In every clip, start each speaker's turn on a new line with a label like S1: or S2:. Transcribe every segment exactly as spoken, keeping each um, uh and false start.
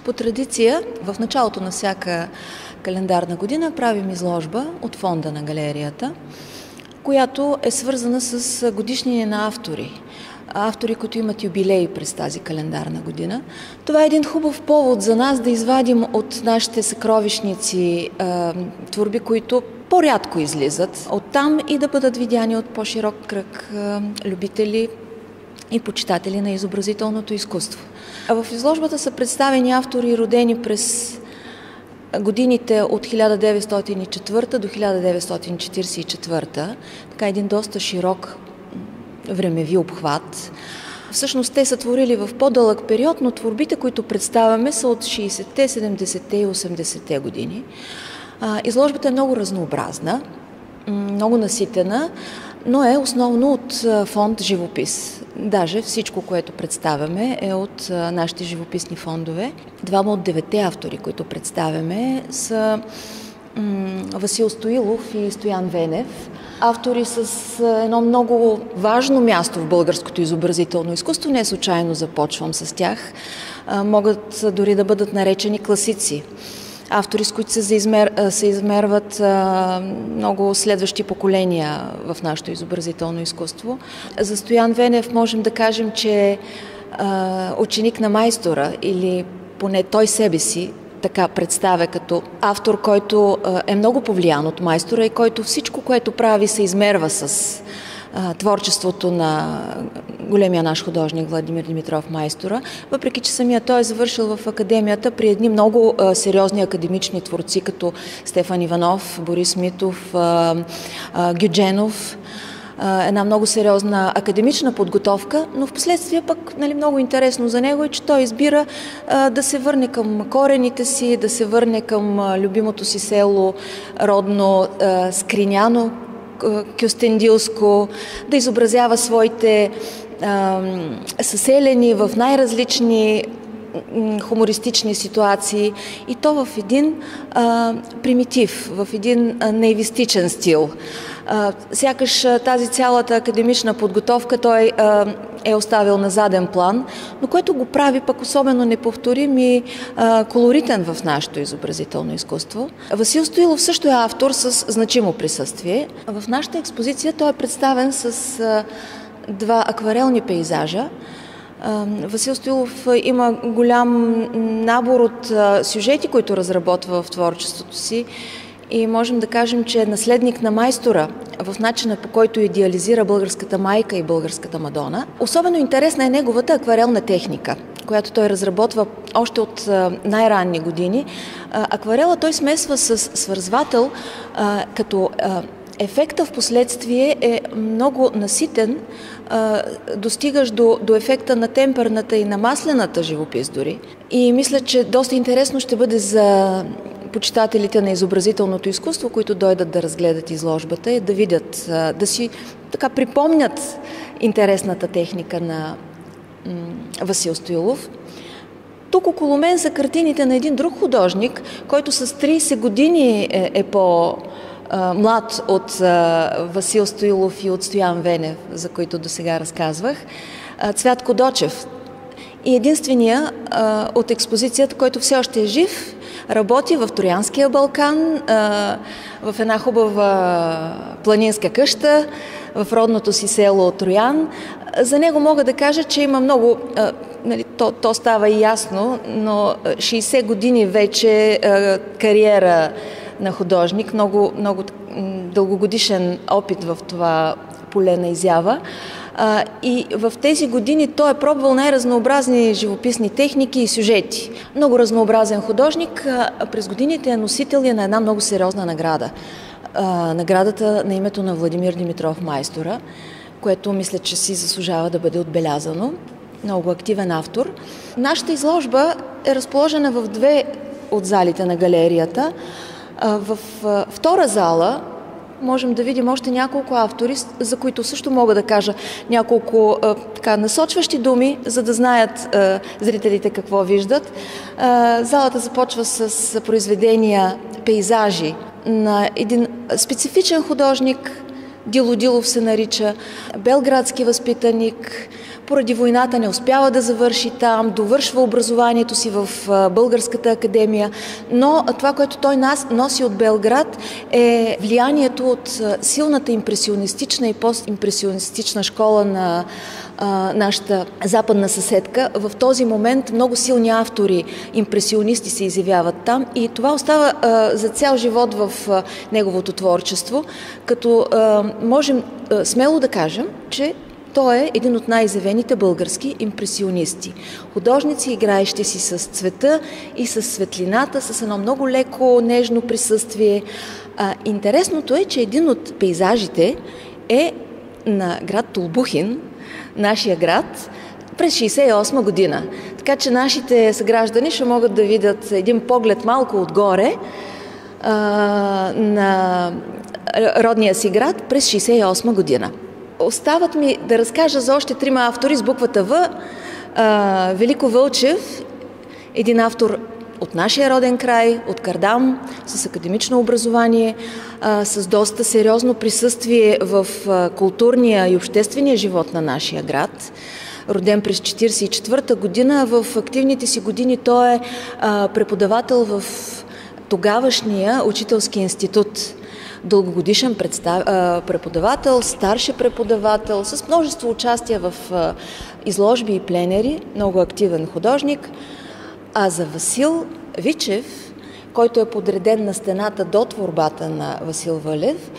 S1: По традиция, в началото на всяка календарна година правим изложба от фонда на галерията, която е свързана с годишнини на автори. Автори, които имат юбилеи през тази календарна година. Това е един хубав повод за нас да извадим от нашите съкровищници а, творби, които по-рядко излизат оттам и да бъдат видяни от по-широк кръг а, любители и почитатели на изобразителното изкуство. А в изложбата са представени автори, родени през годините от хиляда деветстотин и четвърта до хиляда деветстотин четиридесет и четвърта, така един доста широк времеви обхват. Всъщност те са творили в по-дълъг период, но творбите, които представяме, са от шейсетте, седемдесетте и осемдесетте години. Изложбата е много разнообразна, много наситена, но е основно от фонд живопис. Даже всичко, което представяме, е от нашите живописни фондове. Двама от деветте автори, които представяме, са Васил Стоилов и Стоян Венев. Автори с едно много важно място в българското изобразително изкуство. Не случайно започвам с тях. Могат дори да бъдат наречени класици. Автори, с които се, заизмер... се измерват а, много следващи поколения в нашето изобразително изкуство. За Стоян Венев можем да кажем, че е ученик на майстора, или поне той себе си така представя като автор, който а, е много повлиян от майстора и който всичко, което прави, се измерва с а, творчеството на големия наш художник Владимир Димитров майстора, въпреки че самия той е завършил в академията при едни много а, сериозни академични творци, като Стефан Иванов, Борис Митов, а, а, Гюдженов. Една много сериозна академична подготовка, но в последствие пък нали, много интересно за него е, че той избира а, да се върне към корените си, да се върне към а, любимото си село, родно а, Скриняно, Кюстендилско, да изобразява своите а, съселени в най-различни хумористични ситуации и то в един а, примитив, в един а, наивистичен стил. А, сякаш а, тази цялата академична подготовка той а, е оставил на заден план, но което го прави пък особено неповторим и а, колоритен в нашето изобразително изкуство. Васил Стоилов също е автор с значимо присъствие. В нашата експозиция той е представен с а, два акварелни пейзажа. Васил Стоилов има голям набор от сюжети, които разработва в творчеството си и можем да кажем, че е наследник на майстора в начина, по който идеализира българската майка и българската Мадона. Особено интересна е неговата акварелна техника, която той разработва още от най-ранни години. Акварела той смесва с свързвател, като ефекта в последствие е много наситен, достигаш до, до ефекта на темперната и на маслената живопис дори. И мисля, че доста интересно ще бъде за почитателите на изобразителното изкуство, които дойдат да разгледат изложбата и да видят, да си така припомнят интересната техника на Васил Стоилов. Тук около мен са картините на един друг художник, който с трийсет години е, е по- млад от а, Васил Стоилов и от Стоян Венев, за които досега разказвах, а, Цвятко Дочев. И единствения а, от експозицията, който все още е жив, работи в Троянския Балкан, а, в една хубава планинска къща, в родното си село Троян. За него мога да кажа, че има много, а, нали, то, то става и ясно, но шейсет години вече а, кариера на художник, много, много дългогодишен опит в това поле на изява. А, и в тези години той е пробвал най-разнообразни живописни техники и сюжети. Много разнообразен художник, а през годините е носител на една много сериозна награда. А, наградата на името на Владимир Димитров майстора, което мисля, че си заслужава да бъде отбелязано. Много активен автор. Нашата изложба е разположена в две от залите на галерията. В втора зала можем да видим още няколко автори, за които също мога да кажа няколко така, насочващи думи, за да знаят а, зрителите какво виждат. А, залата започва с произведения пейзажи на един специфичен художник, Дило Дилов се нарича, белградски възпитаник, Поради войната не успява да завърши там, довършва образованието си в Българската академия, но това, което той носи от Белград, е влиянието от силната импресионистична и постимпресионистична школа на а, нашата западна съседка. В този момент много силни автори, импресионисти се изявяват там и това остава а, за цял живот в а, неговото творчество, като а, можем а, смело да кажем, че той е един от най-изявените български импресионисти. Художници, играещи си с цвета и с светлината, с едно много леко, нежно присъствие. А, интересното е, че един от пейзажите е на град Толбухин, нашия град, през шейсет и осма година. Така че нашите съграждани ще могат да видят един поглед малко отгоре а, на родния си град през шейсет и осма година. Остават ми да разкажа за още трима автори с буквата В. А, Велико Вълчев, един автор от нашия роден край, от Кардам, с академично образование, а, с доста сериозно присъствие в а, културния и обществения живот на нашия град. Роден през четиридесет и четвърта година, в активните си години той е а, преподавател в тогавашния учителски институт. Дългогодишен представ... преподавател, старши преподавател, с множество участия в изложби и пленери, много активен художник. А за Васил Вичев, който е подреден на стената до творбата на Васил Вълев,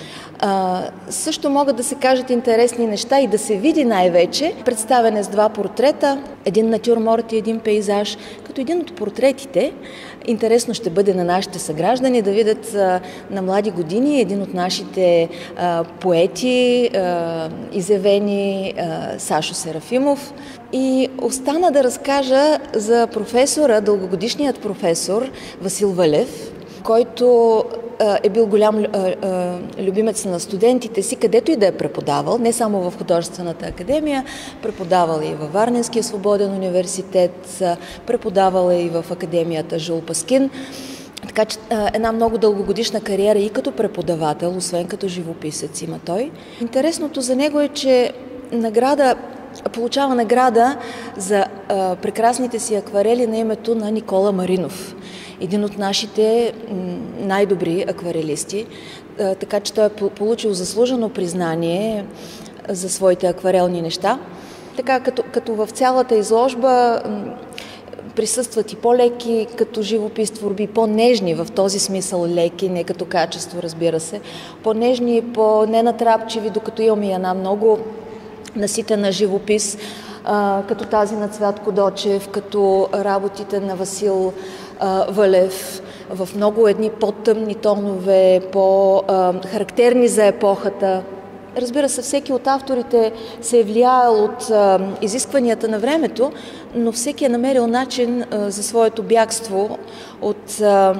S1: също могат да се кажат интересни неща и да се види най-вече представяне с два портрета, един натюрморт и един пейзаж. Като един от портретите, интересно ще бъде на нашите съграждани да видят а, на млади години един от нашите а, поети, а, изявени а, Сашо Серафимов. И остана да разкажа за професора, дългогодишният професор Васил Вълев, който е бил голям а, а, любимец на студентите си, където и да е преподавал, не само в Художествената академия, преподавал и във Варненския свободен университет, преподавал и в Академията Жул Паскин. Така че а, една много дългогодишна кариера и като преподавател, освен като живописец има той. Интересното за него е, че награда получава награда за а, прекрасните си акварели на името на Никола Маринов, един от нашите най-добри акварелисти, а, така че той е получил заслужено признание за своите акварелни неща. Така като, като в цялата изложба присъстват и по-леки като живопис творби, по-нежни в този смисъл леки, не като качество, разбира се, по-нежни, по-ненатрапчиви, докато имаме една много наситена живопис, а, като тази на Цвятко Дочев, като работите на Васил а, Вълев, в много едни по-тъмни тонове, по-характерни за епохата. Разбира се, всеки от авторите се е влиял от а, изискванията на времето, но всеки е намерил начин а, за своето бягство от а,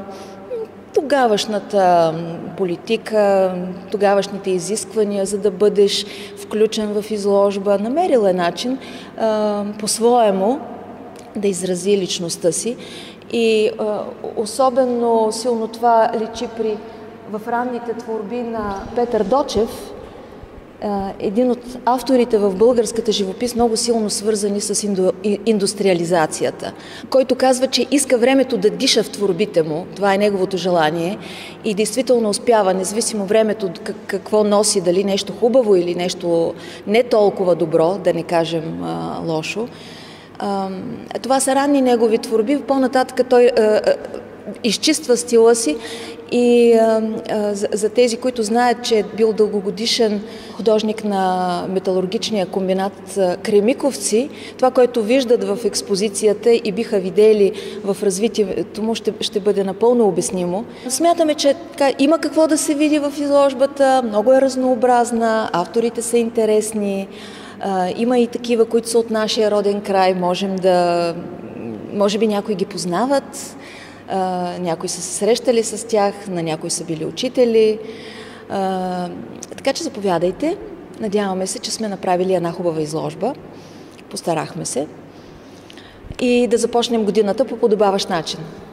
S1: тогавашната политика, тогавашните изисквания, за да бъдеш включен в изложба. Намерил е начин а, по-своему да изрази личността си. И а, особено силно това личи при в ранните творби на Петър Дочев, един от авторите в българската живопис, много силно свързани с инду... индустриализацията, който казва, че иска времето да диша в творбите му. Това е неговото желание и действително успява, независимо времето какво носи, дали нещо хубаво или нещо не толкова добро, да не кажем а, лошо. А, това са ранни негови творби. По-нататък той а, а, изчиства стила си. И а, а, за, за тези, които знаят, че е бил дългогодишен художник на металургичния комбинат а, Кремиковци, това, което виждат в експозицията и биха видели в развитието му, ще, ще бъде напълно обяснимо. Смятаме, че така, има какво да се види в изложбата, много е разнообразна, авторите са интересни, а, има и такива, които са от нашия роден край, можем да, може би някои ги познават. Uh, някои са се срещали с тях, на някои са били учители. Uh, така че заповядайте. Надяваме се, че сме направили една хубава изложба. Постарахме се. И да започнем годината по подобаващ начин.